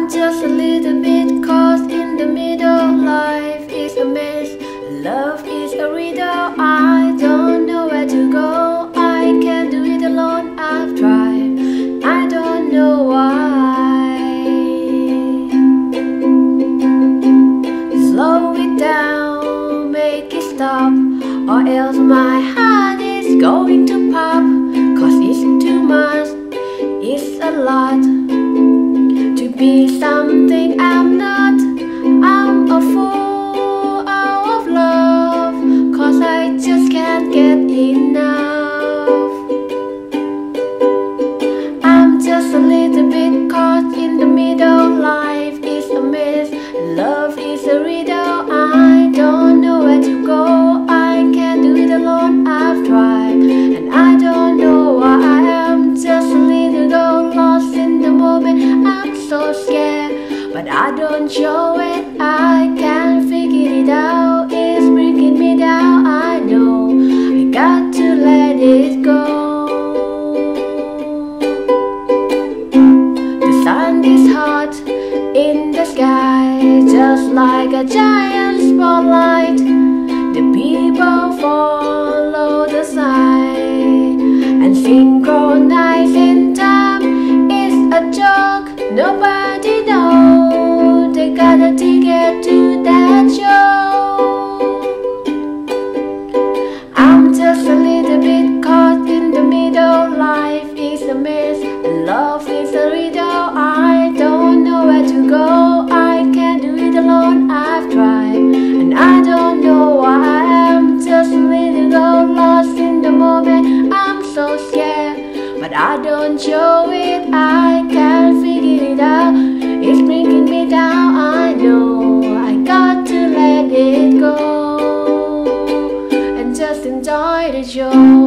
I'm just a little bit caught in the middle. Life is a mess, love is a riddle. I don't know where to go, I can't do it alone. I've tried, I don't know why. Slow it down, make it stop, or else my heart is going to pop. Cause it's too much, it's a lot to be something I'm not. I'm a fool out of love, cause I just can't get enough. I'm just a little bit caught in the middle. Life is a mess, love is a riddle. I don't know where to go, I can't do it alone. I've tried, and I don't know why. I'm just a little girl lost in the moment. I'm so scared, but I don't show it. I can't figure it out, it's bringing me down. I know I got to let it go. The sun is hot in the sky, just like a giant spotlight. The people follow the sign and synchronize in time. It's a joke, nobody knows they got a ticket to that show. I'm just a little bit caught in the middle. Life is a mess, love is a riddle. I don't know where to go, I can't do it alone. I've tried, and I don't know why. I'm just a little girl lost in the moment. I'm so scared, but I don't show it. I can't figure it out, it's bringing me down. I know I got to let it go and just enjoy the show.